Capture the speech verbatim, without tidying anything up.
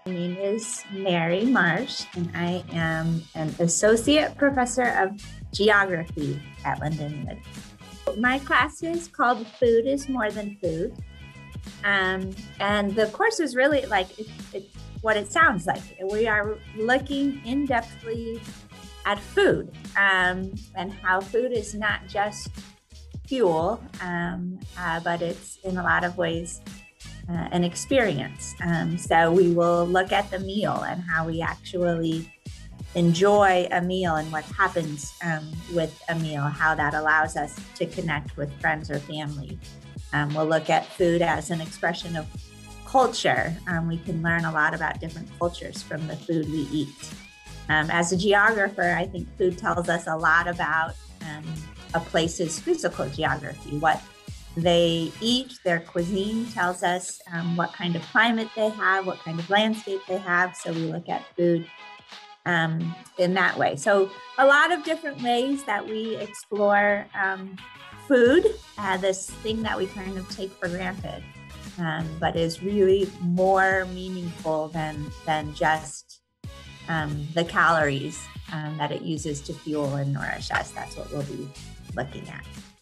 My name is Mary Marsh, and I am an associate professor of geography at Lindenwood. My class is called Food is More Than Food. Um, and the course is really like it, it, what it sounds like. We are looking in-depthly at food um, and how food is not just fuel, um, uh, but it's in a lot of ways uh, an experience. Um, so we will look at the meal and how we actually enjoy a meal and what happens um, with a meal, how that allows us to connect with friends or family. Um, we'll look at food as an expression of culture. Um, we can learn a lot about different cultures from the food we eat. Um, as a geographer, I think food tells us a lot about um, a place's physical geography. What they eat, their cuisine tells us um, what kind of climate they have, what kind of landscape they have. So we look at food um, in that way. So a lot of different ways that we explore um, food, uh, this thing that we kind of take for granted, um, but is really more meaningful than, than just um, the calories um, that it uses to fuel and nourish us. That's what we'll be looking at.